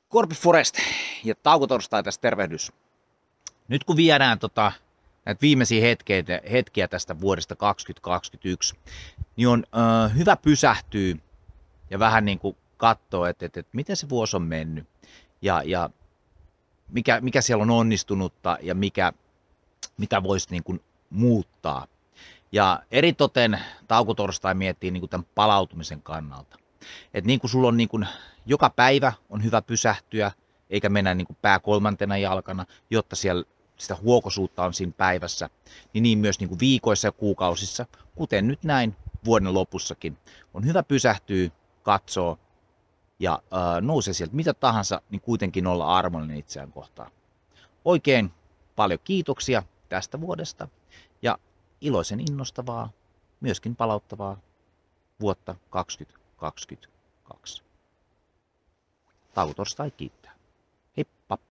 Corby Forest ja taukotorstai tässä tervehdys. Nyt kun viedään näitä viimeisiä hetkiä tästä vuodesta 2021, niin on hyvä pysähtyä ja vähän niin kuin katsoa, että miten se vuosi on mennyt ja mikä siellä on onnistunutta ja mitä voisi niin kuin muuttaa. Ja eritoten taukotorstai miettii niin kuin tämän palautumisen kannalta. Että niin kuin sulla on niin kuin, joka päivä on hyvä pysähtyä, eikä mennä niin kuin pää kolmantena jalkana, jotta siellä sitä huokosuutta on siinä päivässä, niin myös niin kuin viikoissa ja kuukausissa, kuten nyt näin vuoden lopussakin, on hyvä pysähtyä, katsoa ja nousee sieltä mitä tahansa, niin kuitenkin olla armollinen itseään kohtaan. Oikein paljon kiitoksia tästä vuodesta ja iloisen innostavaa, myöskin palauttavaa vuotta 2022. Taukotorstai kiittää.